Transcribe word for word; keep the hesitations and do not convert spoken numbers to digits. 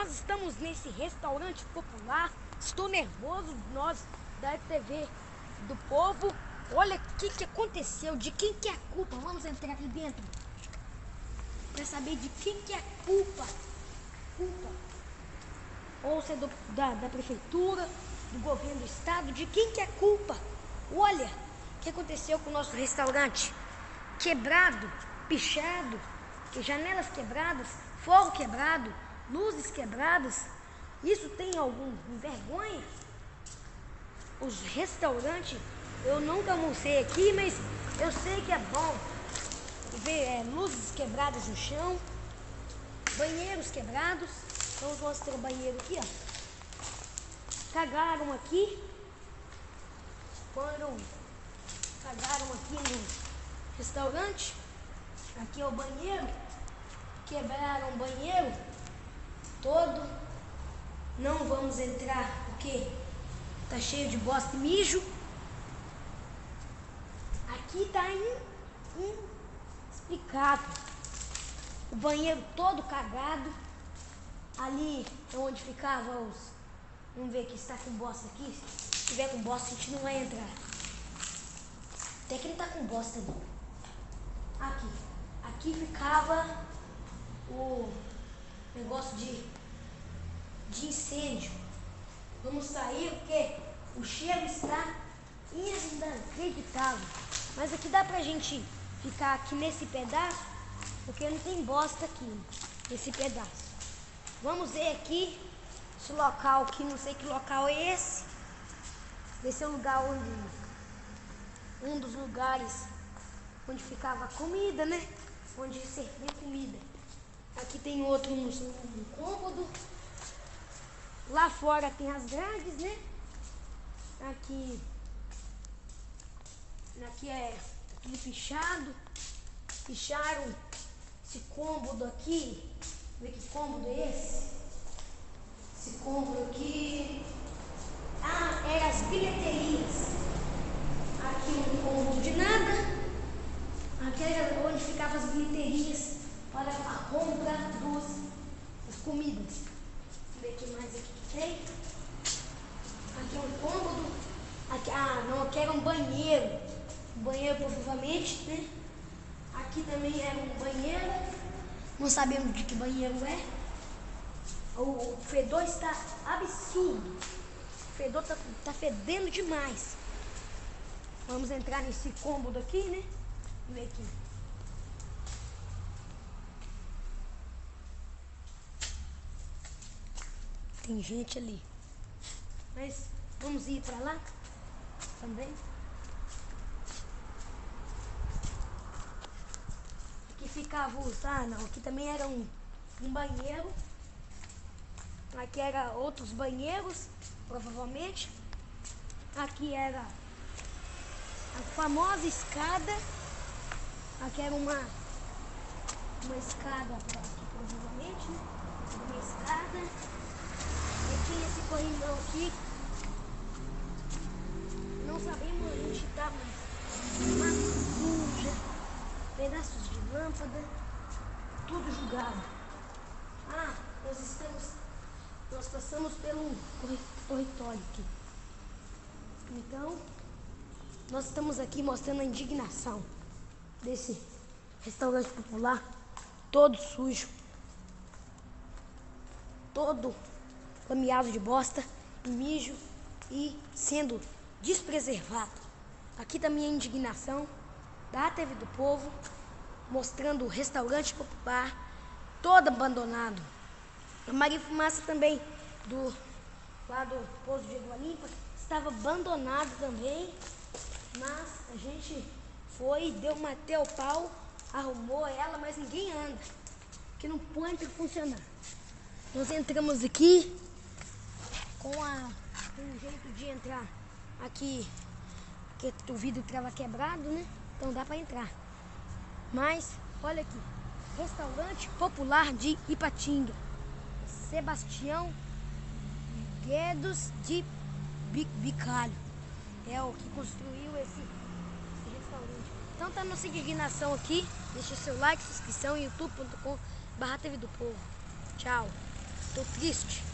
nós estamos nesse restaurante popular. Estou nervoso, nós da T V do Povo. Olha o que, que aconteceu, de quem que é a culpa. Vamos entrar aqui dentro para saber de quem que é a culpa. Culpa. Ou se é do, da, da prefeitura, do governo do estado, de quem que é a culpa. Olha o que aconteceu com o nosso restaurante. Quebrado, pichado, janelas quebradas, forro quebrado, luzes quebradas. Isso tem algum vergonha? Os restaurantes, eu nunca almocei aqui, mas eu sei que é bom ver é, luzes quebradas no chão, banheiros quebrados. Vamos mostrar o banheiro aqui, ó. Cagaram aqui. Quando cagaram aqui no restaurante. Aqui é o banheiro. Quebraram o banheiro todo. Não vamos entrar porque tá cheio de bosta e mijo. Aqui tá inexplicável. O banheiro todo cagado. Ali é onde ficavam os... Vamos ver aqui se tá com bosta aqui. Se tiver com bosta, a gente não vai entrar. Até que ele tá com bosta ali. Aqui. Aqui ficava o negócio de, de incêndio. Vamos sair porque o cheiro está inacreditável. Mas aqui dá pra gente ficar aqui nesse pedaço, porque não tem bosta aqui, nesse pedaço. Vamos ver aqui esse local aqui, não sei que local é esse. Esse é o lugar onde, um dos lugares onde ficava a comida, né? Onde servia comida. Aqui tem outro um, um cômodo. Lá fora tem as grades, né? Aqui, aqui é tudo pichado. Picharam esse cômodo aqui. Vê que cômodo é esse? Esse cômodo aqui. Ah, eram as bilheterias. Aqui um cômodo de nada. Aqui era onde ficavam as bilheterias para a compra dos, das comidas. Vamos ver o que mais aqui que tem. Aqui é um cômodo. Aqui, ah, não, aqui era um banheiro. Um banheiro provavelmente, né? Aqui também era um banheiro. Não sabemos de que banheiro é. O fedor está absurdo. O fedor está tá fedendo demais. Vamos entrar nesse cômodo aqui, né? Vamos ver aqui. Tem gente ali. Mas vamos ir para lá também. Aqui ficava os... Ah, não. Aqui também era um, um banheiro. Aqui era outros banheiros, provavelmente. Aqui era a famosa escada. Aqui era uma, uma escada aqui, provavelmente, né? Uma escada. E tinha esse corrimão aqui. Não sabemos onde a gente tá, mas uma suja, pedaços de lâmpada, tudo jogado. Ah, nós estamos, nós passamos pelo corretório aqui. Então, nós estamos aqui mostrando a indignação desse restaurante popular, todo sujo, todo lameado de bosta e mijo e sendo despreservado. Aqui também a indignação da T V do Povo, mostrando o restaurante popular todo abandonado. A Maria Fumaça também, do lá do Pouso de Água Limpa, estava abandonado também, mas a gente foi, deu uma até o pau, arrumou ela, mas ninguém anda, que não põe para funcionar. Nós entramos aqui com, a, com um jeito de entrar aqui, porque o vidro estava quebrado, né? Então dá para entrar. Mas, olha aqui, restaurante popular de Ipatinga, Sebastião Guedes de Bicalho, é o que construiu esse, esse restaurante. Então tá nossa indignação aqui. Deixa o seu like, sua inscrição em youtube ponto com barra T V do Povo. Tchau. Tô triste.